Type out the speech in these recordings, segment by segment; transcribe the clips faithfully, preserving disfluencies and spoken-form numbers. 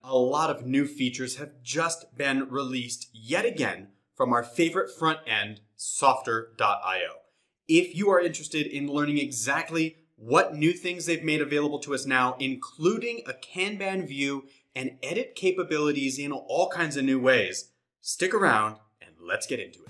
A lot of new features have just been released yet again from our favorite front end, Softr dot i o. If you are interested in learning exactly what new things they've made available to us now, including a Kanban view and edit capabilities in all kinds of new ways, stick around and let's get into it.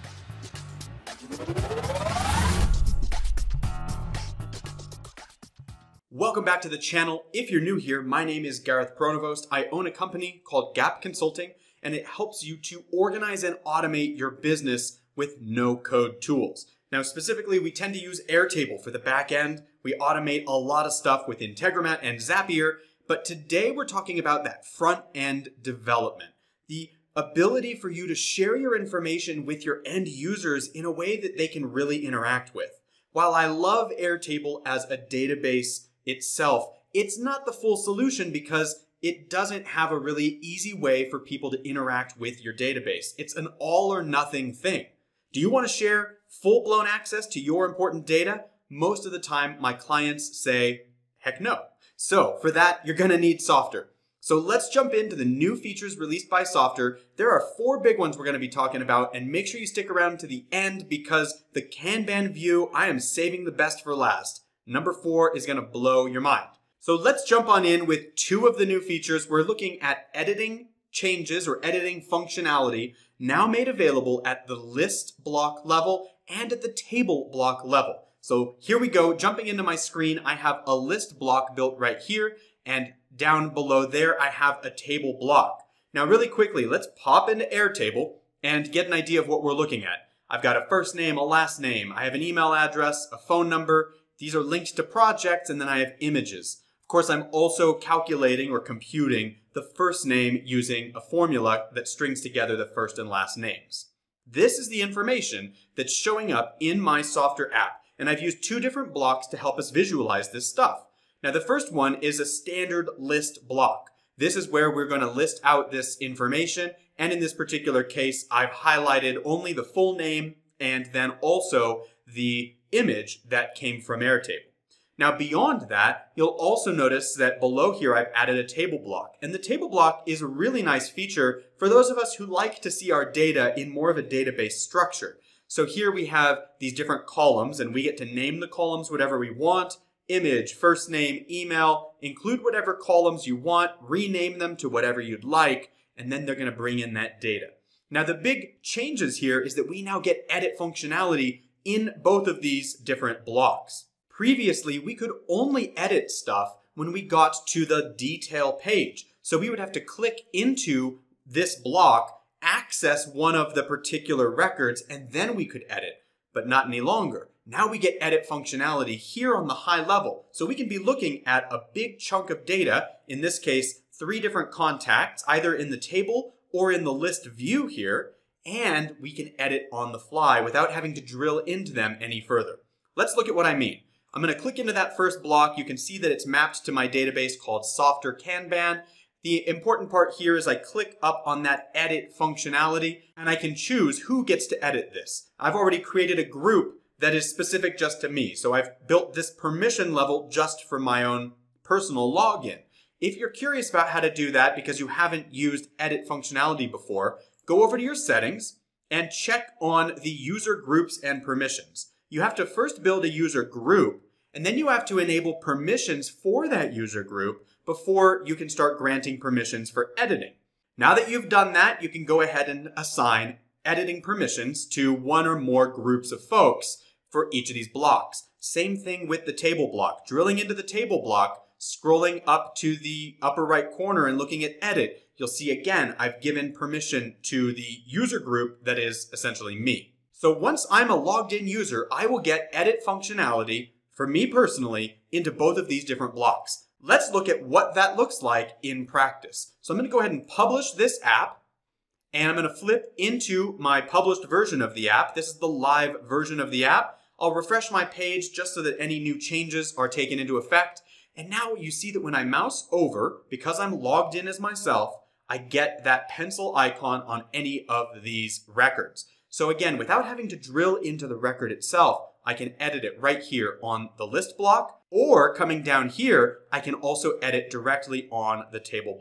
Welcome back to the channel. If you're new here, my name is Gareth Pronovost. I own a company called Gap Consulting, and it helps you to organize and automate your business with no-code tools. Now, specifically, we tend to use Airtable for the back end. We automate a lot of stuff with Integromat and Zapier, but today we're talking about that front-end development. The ability for you to share your information with your end users in a way that they can really interact with. While I love Airtable as a database itself, it's not the full solution because it doesn't have a really easy way for people to interact with your database. It's an all or nothing thing. Do you want to share full-blown access to your important data? Most of the time, my clients say, heck no. So for that, you're going to need Softr. So let's jump into the new features released by Softr. There are four big ones we're going to be talking about, and make sure you stick around to the end because the Kanban view, I am saving the best for last. Number four is going to blow your mind. So let's jump on in with two of the new features. We're looking at editing changes or editing functionality now made available at the list block level and at the table block level. So here we go. Jumping into my screen, I have a list block built right here, and down below there, I have a table block. Now really quickly, let's pop into Airtable and get an idea of what we're looking at. I've got a first name, a last name. I have an email address, a phone number. These are linked to projects, and then I have images. Of course, I'm also calculating or computing the first name using a formula that strings together the first and last names. This is the information that's showing up in my Softr app, and I've used two different blocks to help us visualize this stuff. Now, the first one is a standard list block. This is where we're going to list out this information, and in this particular case, I've highlighted only the full name and then also the image that came from Airtable. Now beyond that, you'll also notice that below here I've added a table block. And the table block is a really nice feature for those of us who like to see our data in more of a database structure. So here we have these different columns, and we get to name the columns whatever we want. Image, first name, email, include whatever columns you want, rename them to whatever you'd like, and then they're going to bring in that data. Now the big changes here is that we now get edit functionality in both of these different blocks. Previously, we could only edit stuff when we got to the detail page. So we would have to click into this block, access one of the particular records, and then we could edit, but not any longer. Now we get edit functionality here on the high level. So we can be looking at a big chunk of data, in this case, three different contacts, either in the table or in the list view here, and we can edit on the fly without having to drill into them any further. Let's look at what I mean. I'm going to click into that first block. You can see that it's mapped to my database called Softr Kanban. The important part here is I click up on that edit functionality, and I can choose who gets to edit this. I've already created a group that is specific just to me, so I've built this permission level just for my own personal login. If you're curious about how to do that because you haven't used edit functionality before, go over to your settings and check on the user groups and permissions. You have to first build a user group, and then you have to enable permissions for that user group before you can start granting permissions for editing. Now that you've done that, you can go ahead and assign editing permissions to one or more groups of folks for each of these blocks. Same thing with the table block. Drilling into the table block, scrolling up to the upper right corner and looking at edit, you'll see again, I've given permission to the user group that is essentially me. So once I'm a logged in user, I will get edit functionality for me personally into both of these different blocks. Let's look at what that looks like in practice. So I'm going to go ahead and publish this app, and I'm going to flip into my published version of the app. This is the live version of the app. I'll refresh my page just so that any new changes are taken into effect. And now you see that when I mouse over, because I'm logged in as myself, I get that pencil icon on any of these records. So again, without having to drill into the record itself, I can edit it right here on the list block, or coming down here, I can also edit directly on the table block.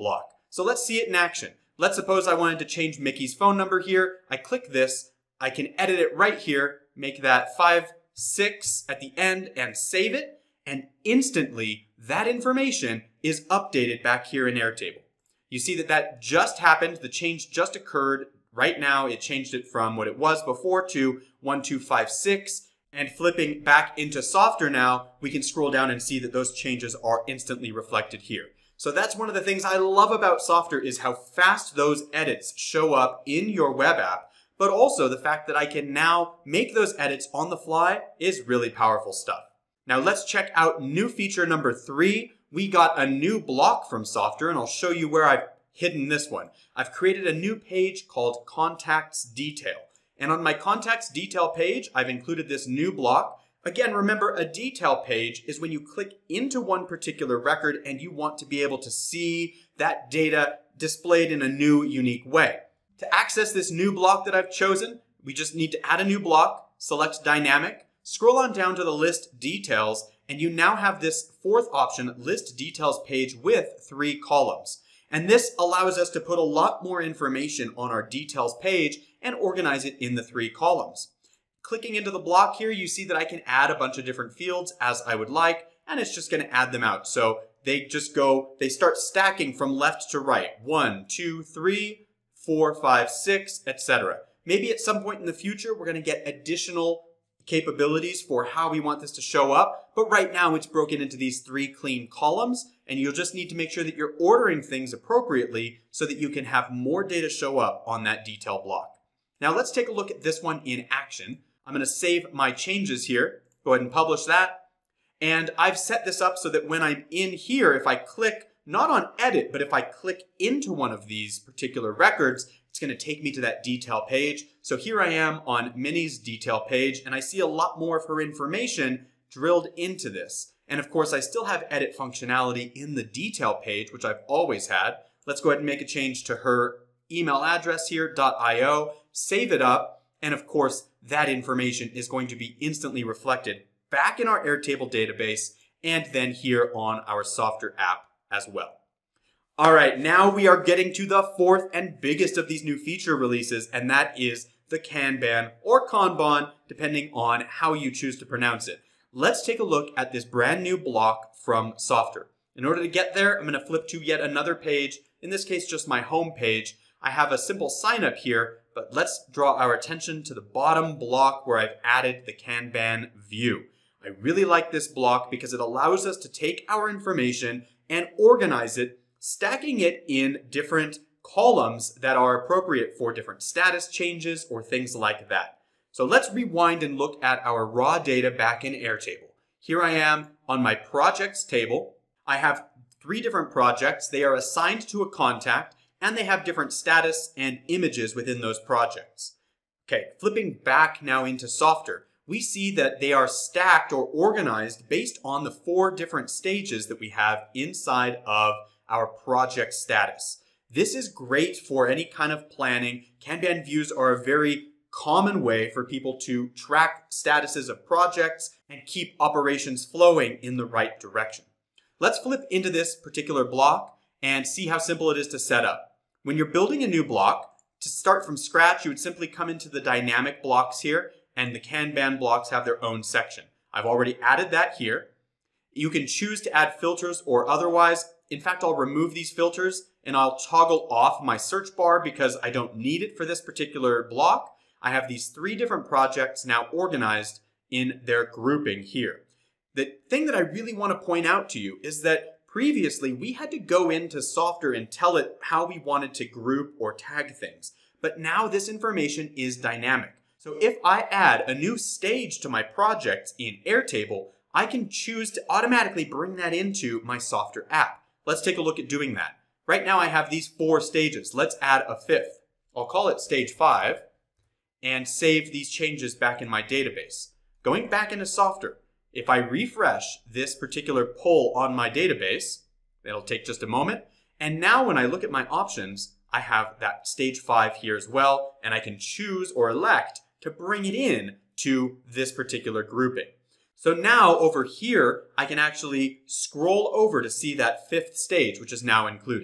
So let's see it in action. Let's suppose I wanted to change Mickey's phone number here. I click this, I can edit it right here, make that five six at the end and save it, and instantly that information is updated back here in Airtable. You see that that just happened, the change just occurred. Right now it changed it from what it was before to one two five six, and flipping back into Softer now, we can scroll down and see that those changes are instantly reflected here. So that's one of the things I love about Softer, is how fast those edits show up in your web app, but also the fact that I can now make those edits on the fly is really powerful stuff. Now let's check out new feature number three. We got a new block from Softer, and I'll show you where I've hidden this one. I've created a new page called Contacts Detail. And on my Contacts Detail page, I've included this new block. Again, remember, a detail page is when you click into one particular record and you want to be able to see that data displayed in a new, unique way. To access this new block that I've chosen, we just need to add a new block, select Dynamic, scroll on down to the List Details, and you now have this fourth option, List Details page with three columns. And this allows us to put a lot more information on our details page and organize it in the three columns. Clicking into the block here, you see that I can add a bunch of different fields as I would like, and it's just going to add them out. So they just go, they start stacking from left to right. One, two, three, four, five, six, et cetera. Maybe at some point in the future, we're going to get additional capabilities for how we want this to show up, but right now it's broken into these three clean columns, and you'll just need to make sure that you're ordering things appropriately so that you can have more data show up on that detail block. Now let's take a look at this one in action. I'm going to save my changes here, go ahead and publish that, and I've set this up so that when I'm in here, if I click not on edit, but if I click into one of these particular records, it's going to take me to that detail page. So here I am on Minnie's detail page, and I see a lot more of her information drilled into this. And of course, I still have edit functionality in the detail page, which I've always had. Let's go ahead and make a change to her email address here, .io, save it up, and of course, that information is going to be instantly reflected back in our Airtable database and then here on our Softer app as well. All right, now we are getting to the fourth and biggest of these new feature releases, and that is the Kanban or Kanban, depending on how you choose to pronounce it. Let's take a look at this brand new block from Softer. In order to get there, I'm going to flip to yet another page, in this case just my home page. I have a simple sign up here, but let's draw our attention to the bottom block where I've added the Kanban view. I really like this block because it allows us to take our information and organize it, stacking it in different columns that are appropriate for different status changes or things like that. So let's rewind and look at our raw data back in Airtable. Here I am on my projects table. I have three different projects. They are assigned to a contact, and they have different status and images within those projects. Okay, flipping back now into Softer, we see that they are stacked or organized based on the four different stages that we have inside of our project status. This is great for any kind of planning. Kanban views are a very common way for people to track statuses of projects and keep operations flowing in the right direction. Let's flip into this particular block and see how simple it is to set up. When you're building a new block, to start from scratch, you would simply come into the dynamic blocks here, and the Kanban blocks have their own section. I've already added that here. You can choose to add filters or otherwise. In fact, I'll remove these filters and I'll toggle off my search bar because I don't need it for this particular block. I have these three different projects now organized in their grouping here. The thing that I really want to point out to you is that previously we had to go into Softer and tell it how we wanted to group or tag things. But now this information is dynamic. So if I add a new stage to my projects in Airtable, I can choose to automatically bring that into my Softer app. Let's take a look at doing that. Right now I have these four stages. Let's add a fifth. I'll call it stage five and save these changes back in my database. Going back into Softer, if I refresh this particular poll on my database, it'll take just a moment. And now when I look at my options, I have that stage five here as well, and I can choose or elect to bring it in to this particular grouping. So now over here, I can actually scroll over to see that fifth stage, which is now included.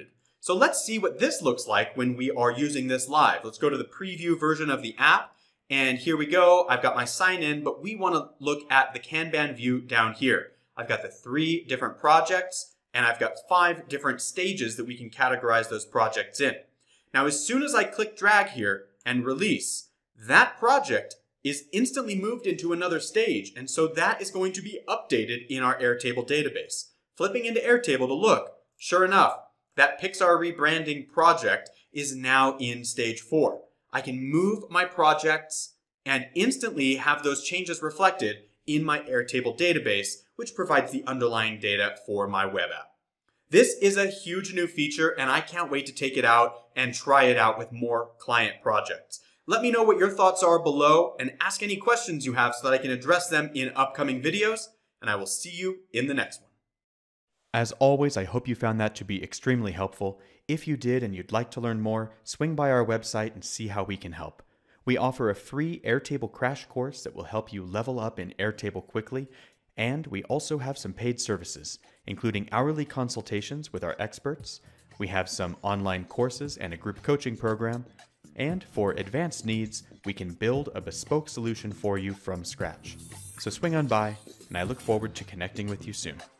So let's see what this looks like when we are using this live. Let's go to the preview version of the app. And here we go. I've got my sign in, but we want to look at the Kanban view down here. I've got the three different projects, and I've got five different stages that we can categorize those projects in. Now, as soon as I click drag here and release, that project is instantly moved into another stage, and so that is going to be updated in our Airtable database. Flipping into Airtable to look, sure enough, that Pixar rebranding project is now in stage four. I can move my projects and instantly have those changes reflected in my Airtable database, which provides the underlying data for my web app. This is a huge new feature, and I can't wait to take it out and try it out with more client projects. Let me know what your thoughts are below and ask any questions you have so that I can address them in upcoming videos, and I will see you in the next one. As always, I hope you found that to be extremely helpful. If you did and you'd like to learn more, swing by our website and see how we can help. We offer a free Airtable crash course that will help you level up in Airtable quickly, and we also have some paid services, including hourly consultations with our experts. We have some online courses and a group coaching program, and for advanced needs, we can build a bespoke solution for you from scratch. So swing on by, and I look forward to connecting with you soon.